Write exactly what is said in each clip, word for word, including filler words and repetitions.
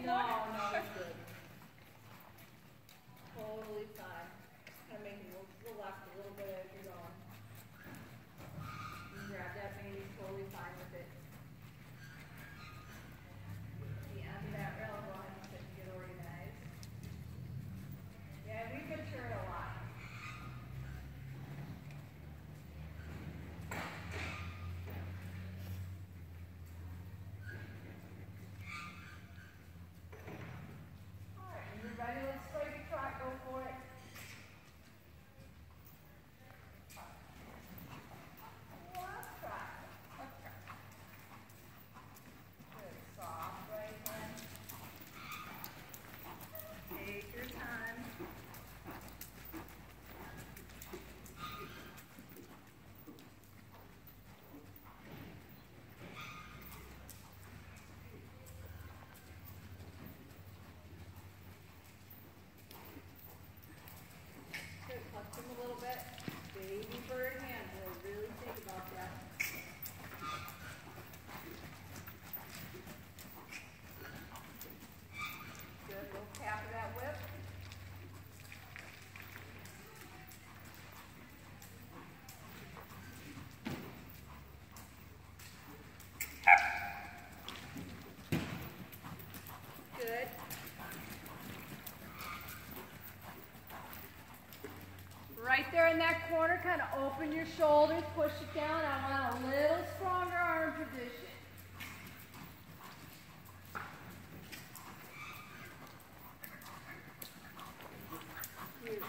No, no, it's good. Totally fine. Just kind of making you relax a little bit as you're going. You grab that baby, totally fine with it. The end of that rail, go ahead and sit and get organized. Yeah, we mature it a lot. Alright, when you're ready, let's straight your trot, go for it. Left trot. Good, soft right then. Take your time. Good, flex them a little bit. Baby bird hand, boy, really think about that. Good, little tap of that whip. Good. Right there in that corner, kind of open your shoulders, push it down. I want a little stronger arm position. Beautiful.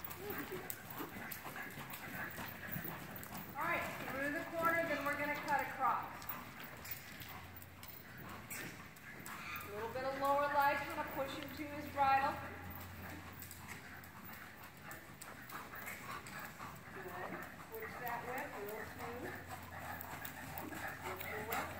All right, through the corner, then we're going to cut across. A little bit of lower leg, kind of push him to his bridle. Good. Switch that whip, real smooth. Switch the whip.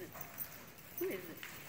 Who is it?